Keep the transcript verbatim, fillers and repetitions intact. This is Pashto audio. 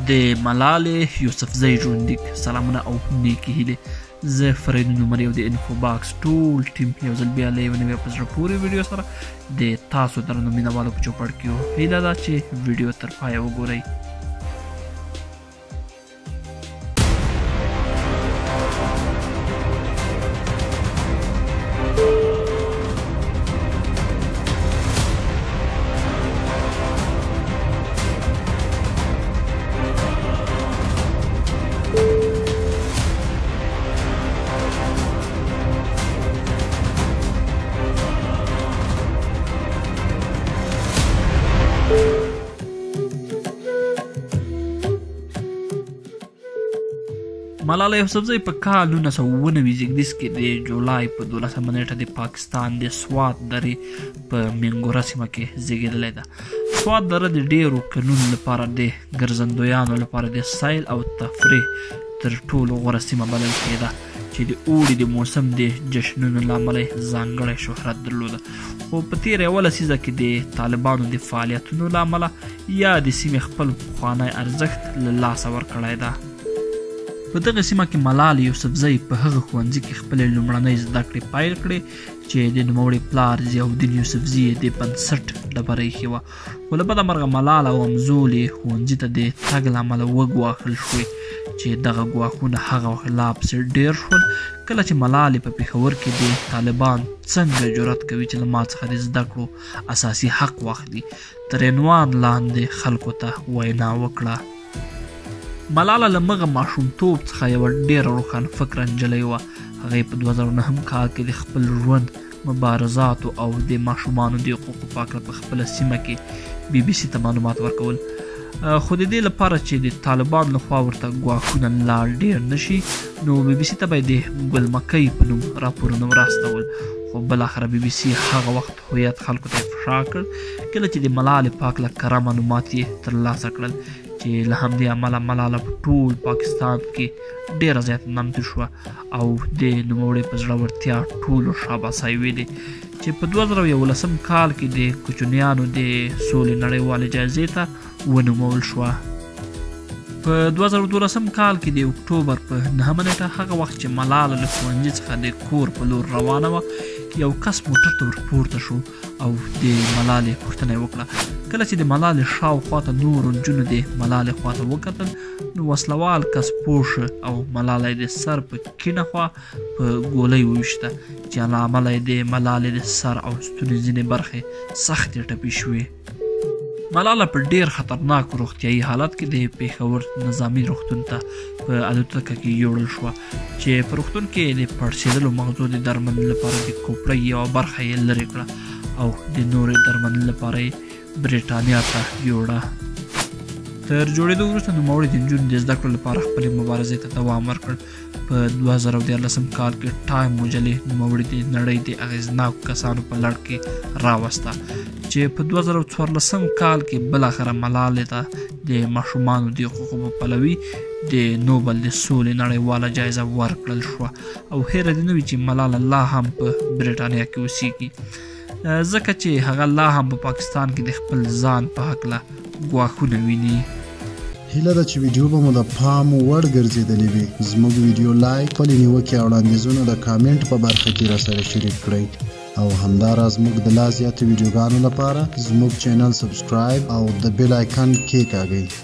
د ملالې یوسفزۍ ژوندلیک سلامونه او نیکې هیلې زه فریدون عمر یو د انفو باکس ټول ټیم یو ځل بیا له یوه نوې په زړه پورې ویډیو سره د تاسو درنو مینوالو په چوپړ کې یو هیله ده چې ویډیو تر پایه وګورئ. ملاله یوسفزۍ په کال نولس سوه اووه نوي زیږدیز کې د جولای په دولسمه نیټه د پاکستان د سوات درې په منګوره سیمه کې زیږېدلی ده. سوات دره د ډیرو کلونو لپاره د ګرځندویانو لپاره د سیل او تفریح تر ټولو غوره سیمه بلل کېده چې د اوړي د موسم د جشنونو له امله ځانګړی شهرت درلوده. خو په تېره یوه لسیزه کې د طالبانو د فعالیتونو له امله یا د سیمې خپل پخوانی ارزښت له لاسه ورکړی ده. په دغه سیمه کې ملالې یوسفزۍ په هغه ښوونځي کې خپلې لومړنۍ زده کړې پیل کړې چې د نوموړي پلار ضیاءالدین یوسفزي یې د بنسټ ډبره ایښې وه. خو له بده مرغه ملاله او همزولې ښوونځي ته د تګ له امله وګواښل شوې چې دغه ګواښونه هغه وخت لا پسې ډېر شول کله چې ملالې په پېښور کې د طالبان څنګه جرأت کوي چې له ما څخه د زده کړو اساسي حق واخلي تر عنوان لاندې خلکو ته وینا وکړه. ملاله له مغه ماشومتوب څخه یوه ډېره روښانه فکره نجلۍ وه. هغې په دوه زره نهم کال کې د خپل ژوند مبارزاتو او د ماشومانو د حقوقو په هکله په خپله سیمه کې بي بي سي ته معلومات ورکول. خو د دې لپاره چې د طالبانو لخوا ورته ګواښونه لا ډېر نه شي نو بي بي سي ته به یې د ګلمکۍ په نوم راپورونه وراستول. خو بالاخره بي بي سي هغه وخت هویت خلکو ته افشا کړ کله چې د ملالې په هکله کره معلومات یې ترلاسه کړل چې له همدې امله ملاله په ټول پاکستان کې ډېره زیاته نامتو شوه او د نوموړې په زړورتیا ټولو شاباسۍ ویلې چې په دوه زره یولسم کال کې د کوچنیانو د سولې نړیوالې جایزې ته ونومول شوه. په دوه زره دولسم کال کې د اکتوبر په نهمه نیټه هغه وخت چې ملاله له ښوونځي څخه د کور په لور روانه وه یو کس موټر ته ورپورته شو او د ملالې پوښتنه یې وکړه. کله چې د ملالې شاوخوا ته نورو نجونو د ملالې خواته وکتل نو وسلوال کس پوه او ملاله یې د سر په کیڼه خوا په ګولۍ وویشته چې له امله یې د ملالې د سر او ستوني ځینې برخې سختې ټپي شوې. ملاله په ډېر خطرناک روغتیایي حالت کې د پېښور نظامي روغتون ته په الوتکه کې یوړل شوه چې په روغتون کې د پړسېدلو مغزو د درملنې لپاره د کوپړۍ یوه برخه یې لرې کړه او د نورې درملنې لپاره یې برېټانیا ته یوړه. تر جوړېدو وروسته نوموړي د نجونو د زده کړو لپاره خپلې مبارزې ته دوام ورکړ. په دوه زره دیارلسم کال کې ټایم مجلې نوموړي د نړۍ د اغېزناکو کسانو په لړ کې راوسته چې په دوه زره څوارلسم کال کې بالاخره ملالې ته د ماشومانو د حقوقو په پلوي د نوبل د سولې نړیواله جایزه ورکړل شوه او هیره دې نه وي چې ملاله لا هم په برېټانیا کې اوسیږي ځکه چې هغه لا هم په پاکستان کې د خپل ځان په هکله ګواښونه ویني. هیله ده چې ویډیو به مو د پام وړ ګرځېدلې وي. زموږ ویډیو لایک خپلې نیوکې او وړاندیزونه د کامنټ په برخه کې راسره شریک کړئ او همداراز موږ د لا زیاتو ویډیوګانو لپاره زموږ چینل سبسکرایب او د بیل آیکن کېکاږئ.